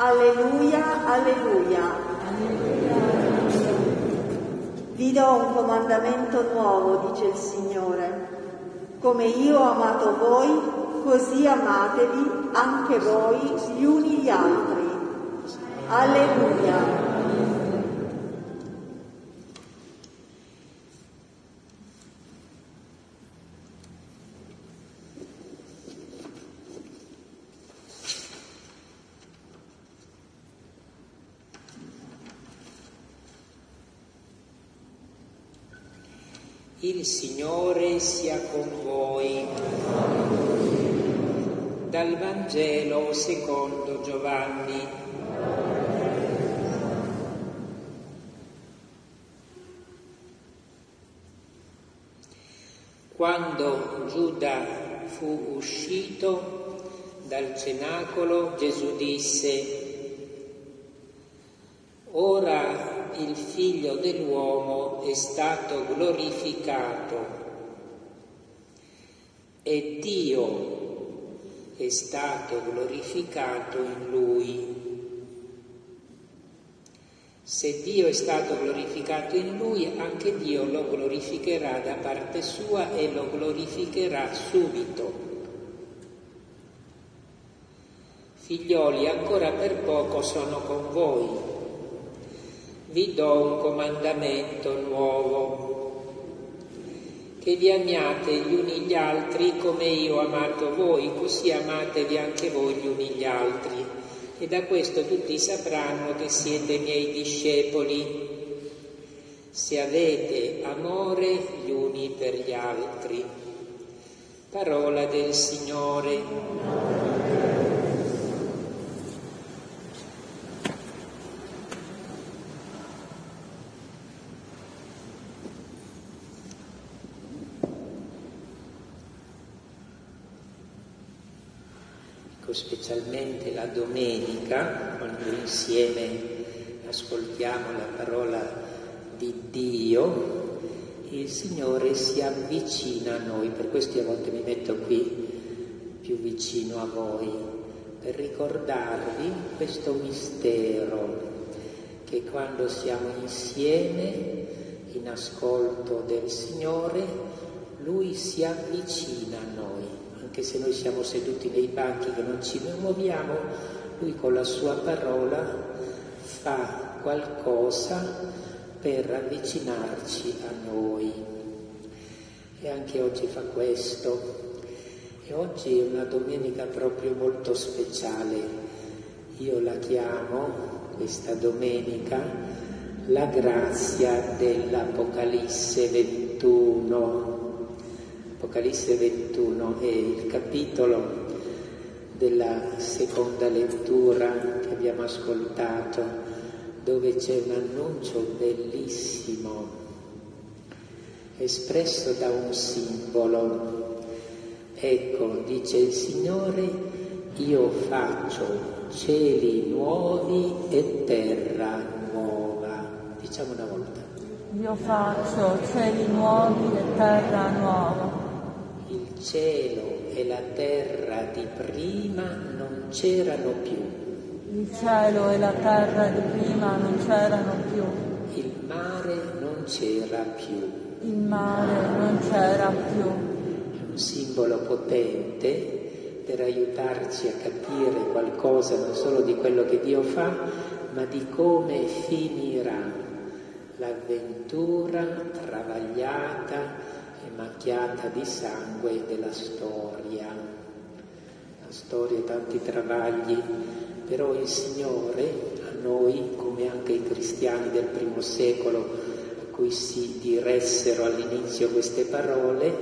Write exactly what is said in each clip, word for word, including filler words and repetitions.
Alleluia, alleluia. Vi do un comandamento nuovo, dice il Signore. Come io ho amato voi, così amatevi anche voi gli uni gli altri. Alleluia. Il Signore sia con voi. Dal Vangelo secondo Giovanni. Quando Giuda fu uscito dal cenacolo, Gesù disse: ora il Figlio dell'uomo è stato glorificato e Dio è stato glorificato in Lui. Se Dio è stato glorificato in Lui, anche Dio lo glorificherà da parte sua e lo glorificherà subito. Figlioli, ancora per poco sono con voi. Vi do un comandamento nuovo, che vi amiate gli uni gli altri come io ho amato voi, così amatevi anche voi gli uni gli altri. E da questo tutti sapranno che siete miei discepoli, se avete amore gli uni per gli altri. Parola del Signore. Specialmente la domenica, quando insieme ascoltiamo la parola di Dio, il Signore si avvicina a noi. Per questo io a volte mi metto qui più vicino a voi, per ricordarvi questo mistero, che quando siamo insieme in ascolto del Signore, Lui si avvicina a noi. Anche se noi siamo seduti nei banchi che non ci muoviamo, Lui con la sua parola fa qualcosa per avvicinarci a noi. E anche oggi fa questo. E oggi è una domenica proprio molto speciale. Io la chiamo, questa domenica, la grazia dell'Apocalisse ventuno. Apocalisse ventuno è il capitolo della seconda lettura che abbiamo ascoltato, dove c'è un annuncio bellissimo, espresso da un simbolo. Ecco, dice il Signore, io faccio cieli nuovi e terra nuova. Diciamo una volta. Io faccio cieli nuovi e terra nuova. Il cielo e la terra di prima non c'erano più. Il cielo e la terra di prima non c'erano più. Il mare non c'era più. Il mare non c'era più. È un simbolo potente per aiutarci a capire qualcosa non solo di quello che Dio fa, ma di come finirà l'avventura travagliata e macchiata di sangue della storia. La storia e tanti travagli, però il Signore a noi, come anche ai cristiani del primo secolo a cui si diressero all'inizio queste parole,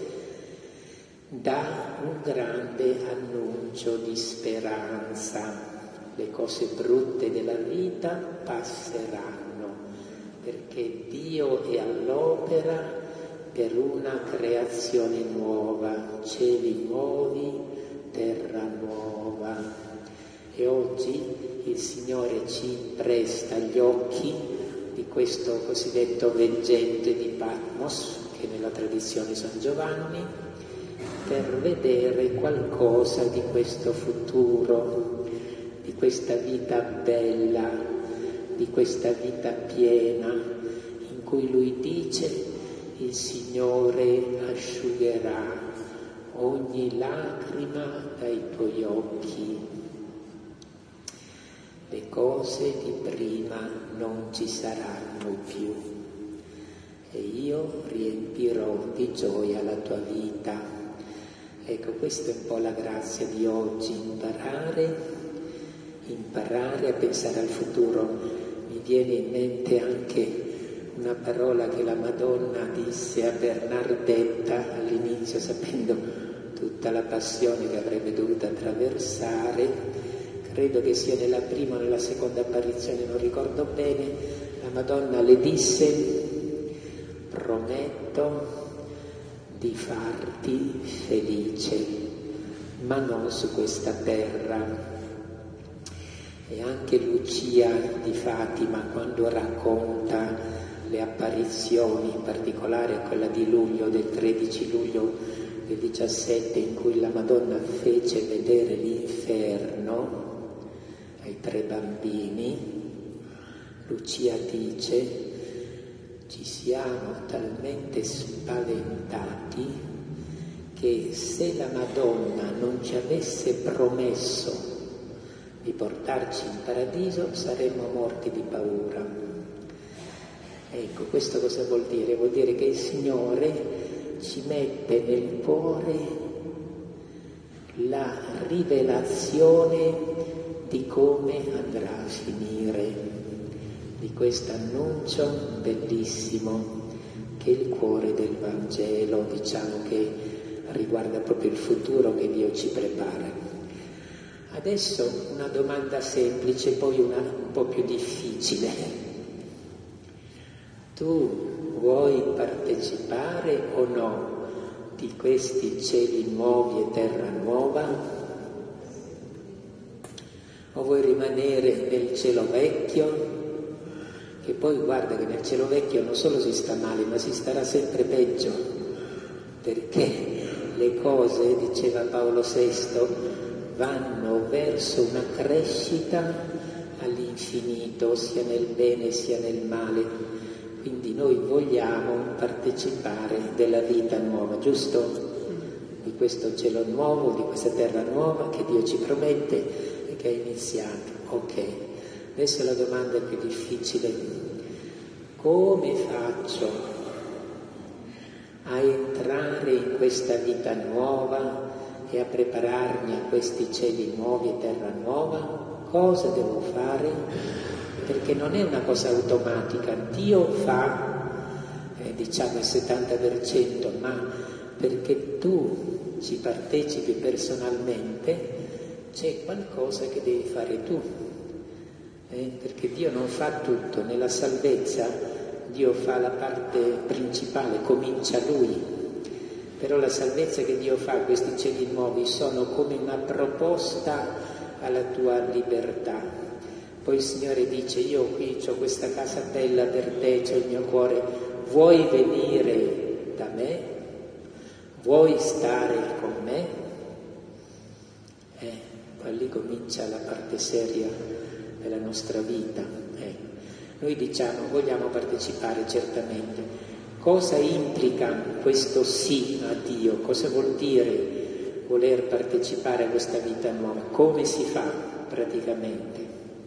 dà un grande annuncio di speranza. Le cose brutte della vita passeranno, perché Dio è all'opera per una creazione nuova, cieli nuovi, terra nuova. E oggi il Signore ci presta gli occhi di questo cosiddetto veggente di Patmos, che nella tradizione San Giovanni, per vedere qualcosa di questo futuro, di questa vita bella, di questa vita piena, in cui lui dice: il Signore asciugherà ogni lacrima dai tuoi occhi. Le cose di prima non ci saranno più e io riempirò di gioia la tua vita. Ecco, questa è un po' la grazia di oggi, imparare, imparare a pensare al futuro. Mi viene in mente anche una parola che la Madonna disse a Bernardetta all'inizio, sapendo tutta la passione che avrebbe dovuto attraversare. Credo che sia nella prima o nella seconda apparizione, non ricordo bene, la Madonna le disse: prometto di farti felice, ma non su questa terra. E anche Lucia di Fatima, quando racconta le apparizioni, in particolare quella di luglio, del tredici luglio del diciassette, in cui la Madonna fece vedere l'inferno ai tre bambini, Lucia dice: ci siamo talmente spaventati che se la Madonna non ci avesse promesso di portarci in paradiso saremmo morti di paura. Ecco, questo cosa vuol dire? Vuol dire che il Signore ci mette nel cuore la rivelazione di come andrà a finire, di questo annuncio bellissimo che è il cuore del Vangelo, diciamo che riguarda proprio il futuro che Dio ci prepara. Adesso una domanda semplice, poi una un po' più difficile. Tu vuoi partecipare o no di questi cieli nuovi e terra nuova? O vuoi rimanere nel cielo vecchio? Che poi guarda che nel cielo vecchio non solo si sta male, ma si starà sempre peggio, perché le cose, diceva Paolo sesto, vanno verso una crescita all'infinito, sia nel bene sia nel male. Quindi noi vogliamo partecipare della vita nuova, giusto? Di questo cielo nuovo, di questa terra nuova che Dio ci promette e che è iniziato. Ok, adesso la domanda è più difficile: come faccio a entrare in questa vita nuova e a prepararmi a questi cieli nuovi e terra nuova? Cosa devo fare? Perché non è una cosa automatica, Dio fa eh, diciamo il settanta per cento, ma perché tu ci partecipi personalmente c'è qualcosa che devi fare tu, eh? Perché Dio non fa tutto, nella salvezza Dio fa la parte principale, comincia Lui, però la salvezza che Dio fa, questi cieli nuovi, sono come una proposta alla tua libertà. Poi il Signore dice: io qui ho questa casa bella per te, c'ho il mio cuore, vuoi venire da me? Vuoi stare con me? Eh, poi lì comincia la parte seria della nostra vita. Eh. Noi diciamo, vogliamo partecipare certamente. Cosa implica questo sì a Dio? Cosa vuol dire voler partecipare a questa vita nuova? Come si fa praticamente?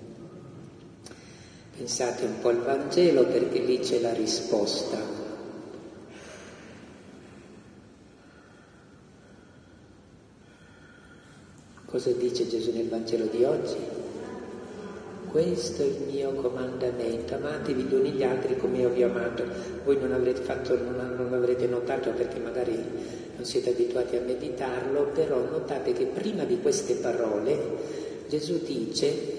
Pensate un po' al Vangelo, perché lì c'è la risposta. Cosa dice Gesù nel Vangelo di oggi? Questo è il mio comandamento, amatevi gli uni gli altri come io vi ho amato. Voi non avrete fatto, non, non avrete notato, perché magari non siete abituati a meditarlo, però notate che prima di queste parole Gesù dice: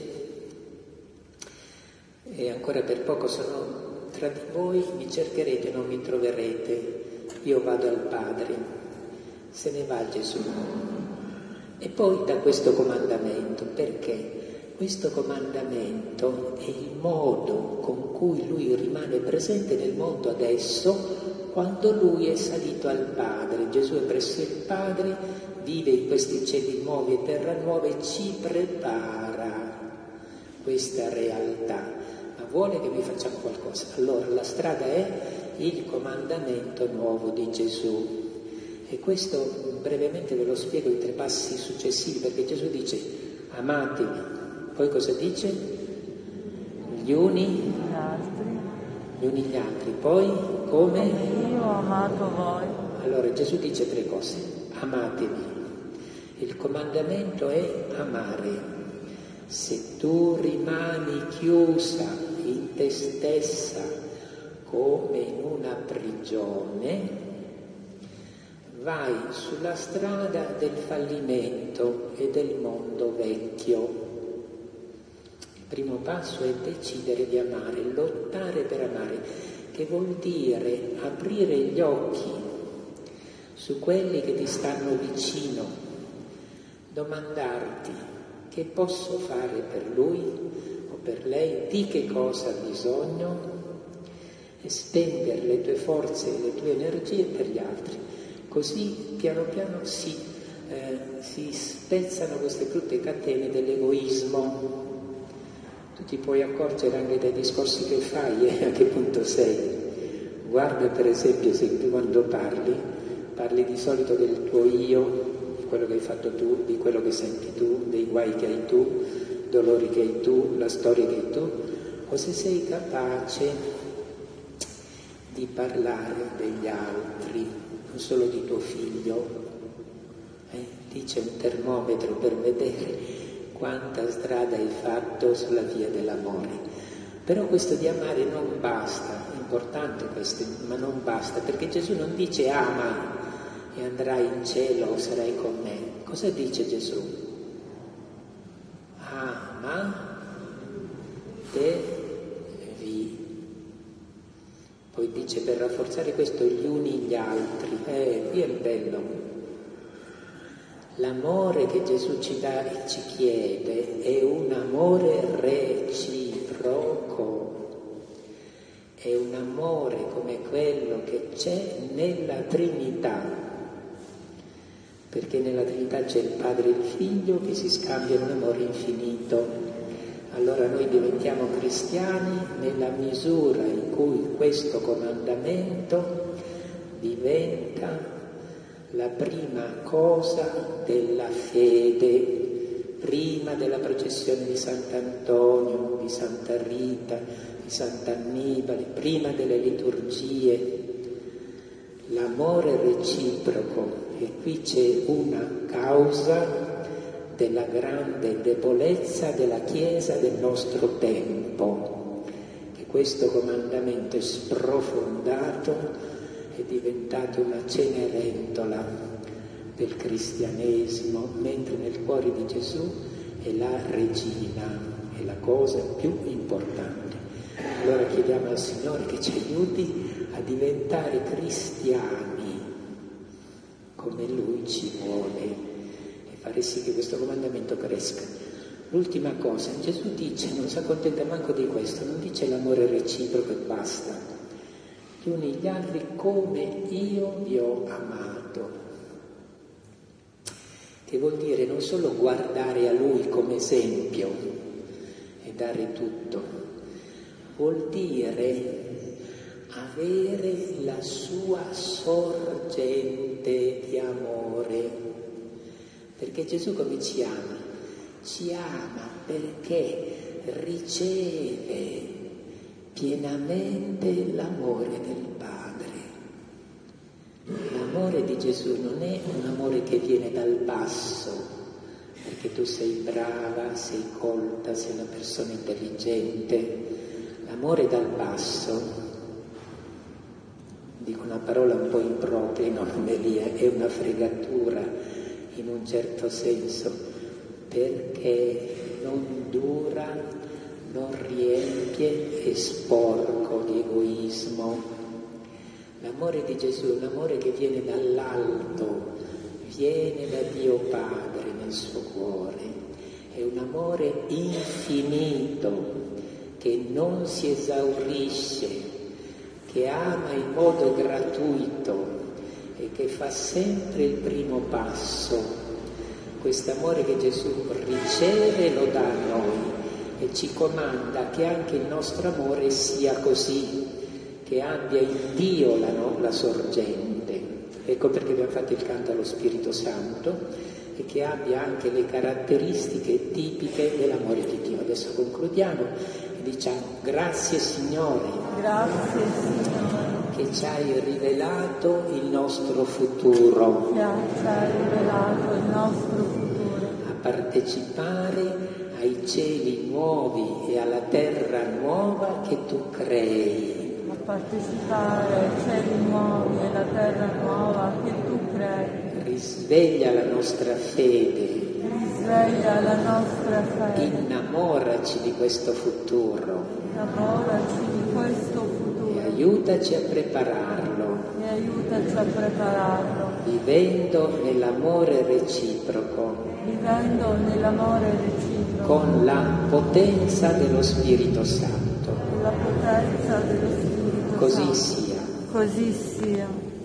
e ancora per poco sono tra di voi, mi cercherete, non mi troverete, io vado al Padre. Se ne va Gesù. E poi dà questo comandamento, perché questo comandamento è il modo con cui Lui rimane presente nel mondo adesso, quando Lui è salito al Padre. Gesù è presso il Padre, vive in questi cieli nuovi e terra nuova e ci prepara questa realtà, ma vuole che noi facciamo qualcosa. Allora la strada è il comandamento nuovo di Gesù. E questo brevemente ve lo spiego in tre passi successivi, perché Gesù dice amatevi, poi cosa dice? Gli uni gli uni gli altri, poi come? Io ho amato voi. Allora Gesù dice tre cose: amatevi, il comandamento è amare. Se tu rimani chiusa in te stessa come in una prigione, vai sulla strada del fallimento e del mondo vecchio. Il primo passo è decidere di amare, lottare per amare, che vuol dire aprire gli occhi su quelli che ti stanno vicino, domandarti che posso fare per lui o per lei, di che cosa ha bisogno, e spendere le tue forze e le tue energie per gli altri. Così piano piano si, eh, si spezzano queste brutte catene dell'egoismo. Tu ti puoi accorgere anche dai discorsi che fai eh, a che punto sei. Guarda per esempio se tu quando parli, parli di solito del tuo io, di quello che hai fatto tu, di quello che senti tu, dei guai che hai tu, dolori che hai tu, la storia che hai tu, o se sei capace di parlare degli altri, non solo di tuo figlio. Eh, lì c'è un termometro per vedere quanta strada hai fatto sulla via dell'amore. Però questo di amare non basta, è importante questo, ma non basta, perché Gesù non dice ama e andrai in cielo o sarai con me. Cosa dice Gesù? Ama devi. Poi dice per rafforzare questo gli uni gli altri. Eh, qui è bello. L'amore che Gesù ci dà e ci chiede è un amore reciproco, è un amore come quello che c'è nella Trinità, perché nella Trinità c'è il Padre e il Figlio che si scambiano un amore infinito. Allora noi diventiamo cristiani nella misura in cui questo comandamento diventa la prima cosa della fede, prima della processione di Sant'Antonio, di Santa Rita, di Sant'Annibale, prima delle liturgie, l'amore reciproco. E qui c'è una causa della grande debolezza della Chiesa del nostro tempo, che questo comandamento è sprofondato, è diventato una cenerentola del cristianesimo, mentre nel cuore di Gesù è la regina, è la cosa più importante. Allora chiediamo al Signore che ci aiuti a diventare cristiani come Lui ci vuole e fare sì che questo comandamento cresca. L'ultima cosa, Gesù dice, non si accontenta manco di questo, non dice l'amore reciproco e basta. Gli uni gli altri come io vi ho amato, che vuol dire non solo guardare a Lui come esempio e dare tutto, vuol dire avere la sua sorgente di amore, perché Gesù come ci ama? Ci ama perché riceve pienamente l'amore del Padre. L'amore di Gesù non è un amore che viene dal basso, perché tu sei brava, sei colta, sei una persona intelligente. L'amore dal basso, dico una parola un po' impropria in omelia, è una fregatura in un certo senso, perché non dura, non riempie, è sporco di egoismo. L'amore di Gesù è un amore che viene dall'alto, viene da Dio Padre nel suo cuore, è un amore infinito che non si esaurisce, che ama in modo gratuito e che fa sempre il primo passo. Quest'amore che Gesù riceve lo dà a noi. e ci comanda che anche il nostro amore sia così, che abbia in Dio la, no, la sorgente. Ecco perché abbiamo fatto il canto allo Spirito Santo, e che abbia anche le caratteristiche tipiche dell'amore di Dio. Adesso concludiamo e diciamo: grazie Signore, Grazie Signore, che ci hai rivelato il nostro futuro, che ci hai rivelato il nostro futuro, a partecipare ai cieli nuovi e alla terra nuova che tu crei. a partecipare ai cieli nuovi e alla terra nuova che tu crei. Risveglia la nostra fede, Risveglia la nostra fede, innamoraci di questo futuro innamoraci di questo futuro e aiutaci a prepararlo, e aiutaci a prepararlo, vivendo nell'amore reciproco, vivendo nell'amore reciproco, con la potenza dello Spirito Santo. con la potenza dello Spirito Così Santo. sia. Così sia.